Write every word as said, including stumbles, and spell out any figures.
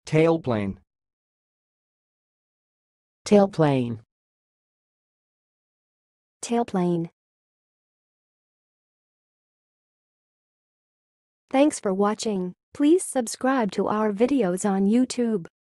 tailplane, tailplane, tailplane. Thanks for watching. Please subscribe to our videos on YouTube.